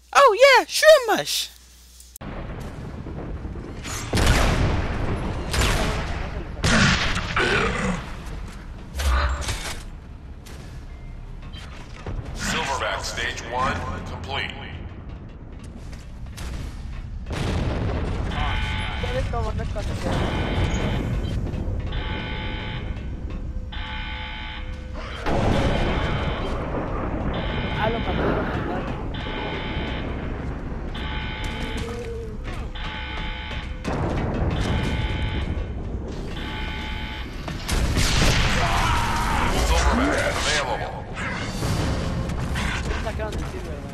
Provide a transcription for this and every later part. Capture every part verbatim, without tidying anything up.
Oh yeah, shroom mush. Silverback stage one complete. ¿Sabes cómo no es cuando se- Ah, lo mató, lo mataron. Silverback available. Sacaron el silver, ¿verdad?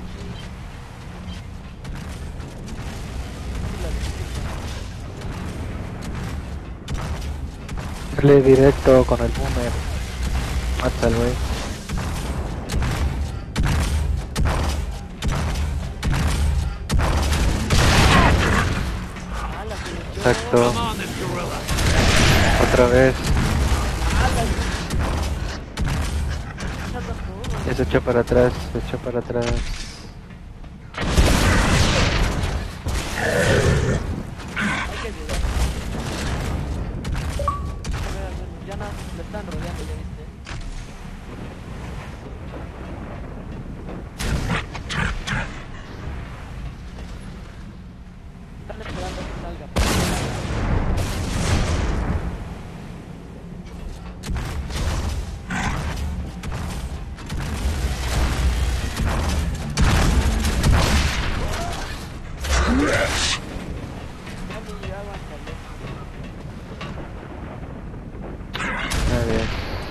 Dale directo con el boomer. Mata al güey. Ah, la selección. Exacto. Otra vez. Ah, la selección. Ya se echó para atrás, se echó para atrás. Hay que ayudar. A ver, a ver, ya no, lo están rodeando, ya viste. Están esperando a que salga. Mami, ya aguántale. Muy bien.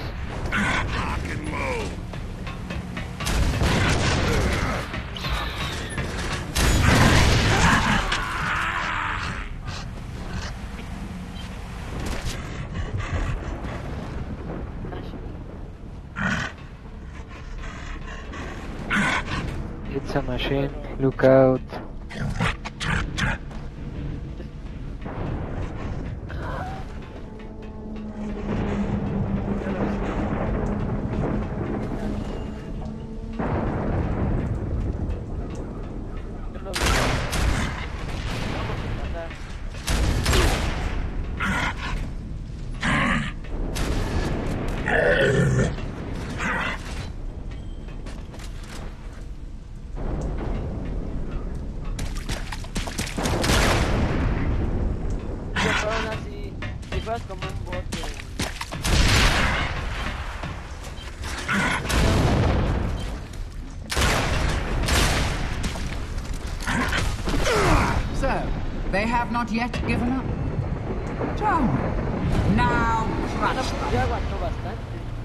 It's a machine. Look out. Yo lo vi. Vamos a matar. Si fueran así, si fueras como un bot de... So, they have not yet given up. Don't. Now Ah, no, crush pues them. ya aguantó bastante.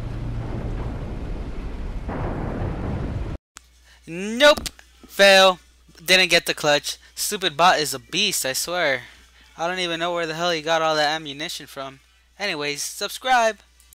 Nope. Fail. Didn't get the clutch. Stupid bot is a beast, I swear. I don't even know where the hell he got all that ammunition from. Anyways, subscribe.